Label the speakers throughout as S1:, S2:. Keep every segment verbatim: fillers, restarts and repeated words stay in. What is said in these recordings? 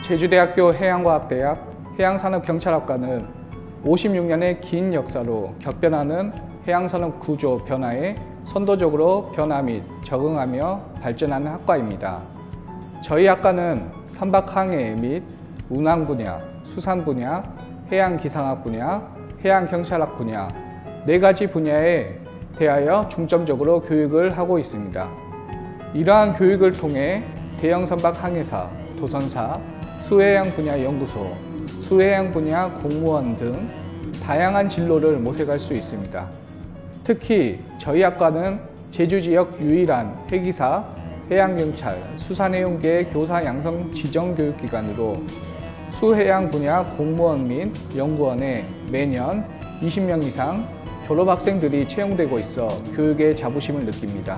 S1: 제주대학교 해양과학대학 해양산업경찰학과는 오십육 년의 긴 역사로 격변하는 해양산업 구조 변화에 선도적으로 변화 및 적응하며 발전하는 학과입니다. 저희 학과는 선박항해 및 운항 분야, 수산 분야, 해양기상학 분야, 해양경찰학 분야 네 가지 분야에 대하여 중점적으로 교육을 하고 있습니다. 이러한 교육을 통해 대형 선박 항해사, 도선사, 수해양 분야 연구소, 수해양 분야 공무원 등 다양한 진로를 모색할 수 있습니다. 특히 저희 학과는 제주 지역 유일한 해기사, 해양경찰, 수산해운계 교사 양성 지정교육기관으로 수해양 분야 공무원 및 연구원에 매년 이십 명 이상 졸업학생들이 채용되고 있어 교육에 자부심을 느낍니다.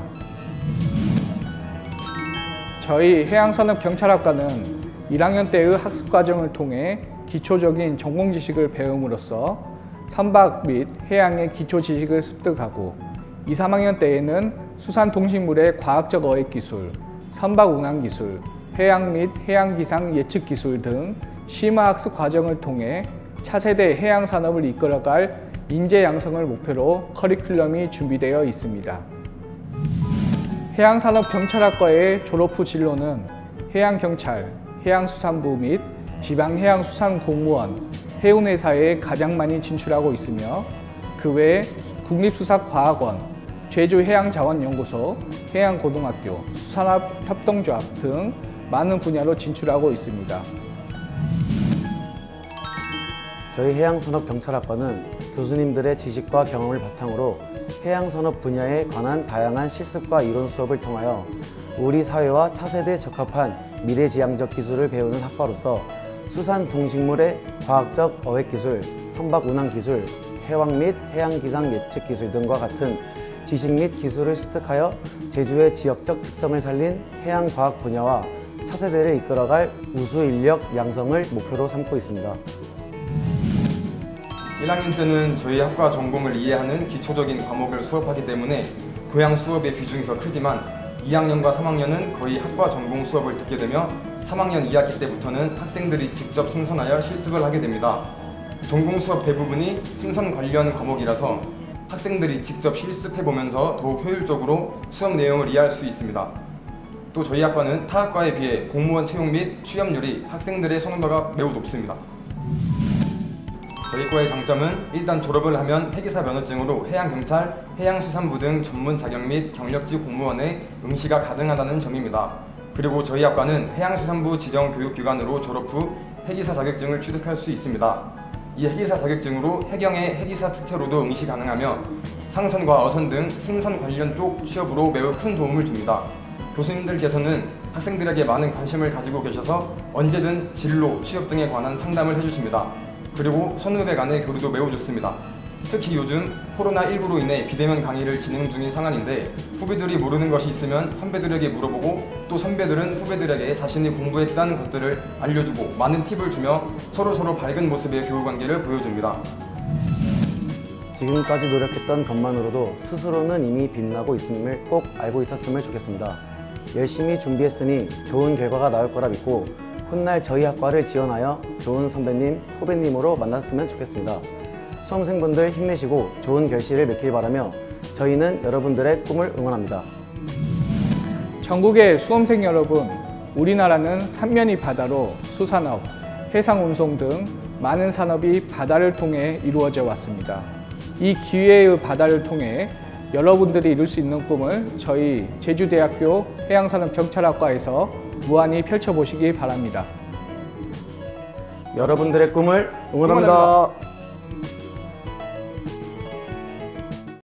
S1: 저희 해양산업경찰학과는 일 학년 때의 학습과정을 통해 기초적인 전공 지식을 배움으로써 선박 및 해양의 기초 지식을 습득하고 이, 삼 학년 때에는 수산동식물의 과학적 어획 기술, 선박 운항 기술, 해양 및 해양기상 예측 기술 등 심화 학습 과정을 통해 차세대 해양산업을 이끌어갈 인재 양성을 목표로 커리큘럼이 준비되어 있습니다. 해양산업경찰학과의 졸업 후 진로는 해양경찰, 해양수산부 및 지방해양수산공무원, 해운회사에 가장 많이 진출하고 있으며 그 외에 국립수사과학원, 제주해양자원연구소, 해양고등학교, 수산업협동조합 등 많은 분야로 진출하고 있습니다.
S2: 저희 해양산업경찰학과는 교수님들의 지식과 경험을 바탕으로 해양산업 분야에 관한 다양한 실습과 이론 수업을 통하여 우리 사회와 차세대에 적합한 미래지향적 기술을 배우는 학과로서 수산 동식물의 과학적 어획기술, 선박 운항기술, 해왕 및 해양기상 예측 기술 등과 같은 지식 및 기술을 습득하여 제주의 지역적 특성을 살린 해양과학 분야와 차세대를 이끌어갈 우수 인력 양성을 목표로 삼고 있습니다.
S3: 일 학년 때는 저희 학과 전공을 이해하는 기초적인 과목을 수업하기 때문에 교양 수업의 비중이 더 크지만 이 학년과 삼 학년은 거의 학과 전공 수업을 듣게 되며 삼 학년 이 학기 때부터는 학생들이 직접 승선하여 실습을 하게 됩니다. 전공 수업 대부분이 승선 관련 과목이라서 학생들이 직접 실습해보면서 더욱 효율적으로 수업 내용을 이해할 수 있습니다. 또 저희 학과는 타 학과에 비해 공무원 채용 및 취업률이 학생들의 선호도가 매우 높습니다. 저희 과의 장점은 일단 졸업을 하면 해기사 면허증으로 해양경찰, 해양수산부 등 전문 자격 및 경력직 공무원의 응시가 가능하다는 점입니다. 그리고 저희 학과는 해양수산부 지정교육기관으로 졸업 후 해기사 자격증을 취득할 수 있습니다. 이 해기사 자격증으로 해경의 해기사 특채로도 응시 가능하며 상선과 어선 등 승선 관련 쪽 취업으로 매우 큰 도움을 줍니다. 교수님들께서는 학생들에게 많은 관심을 가지고 계셔서 언제든 진로, 취업 등에 관한 상담을 해주십니다. 그리고 선후배 간의 교류도 매우 좋습니다. 특히 요즘 코로나 십구로 인해 비대면 강의를 진행 중인 상황인데 후배들이 모르는 것이 있으면 선배들에게 물어보고 또 선배들은 후배들에게 자신이 공부했다는 것들을 알려주고 많은 팁을 주며 서로서로 밝은 모습의 교우관계를 보여줍니다.
S2: 지금까지 노력했던 것만으로도 스스로는 이미 빛나고 있음을 꼭 알고 있었으면 좋겠습니다. 열심히 준비했으니 좋은 결과가 나올 거라 믿고 훗날 저희 학과를 지원하여 좋은 선배님, 후배님으로 만났으면 좋겠습니다. 수험생분들 힘내시고 좋은 결실을 맺길 바라며 저희는 여러분들의 꿈을 응원합니다.
S1: 전국의 수험생 여러분, 우리나라는 삼면이 바다로 수산업, 해상운송 등 많은 산업이 바다를 통해 이루어져 왔습니다. 이 기회의 바다를 통해 여러분들이 이룰 수 있는 꿈을 저희 제주대학교 해양산업경찰학과에서 무한히 펼쳐보시기 바랍니다.
S2: 여러분들의 꿈을 응원합니다. 응원합니다.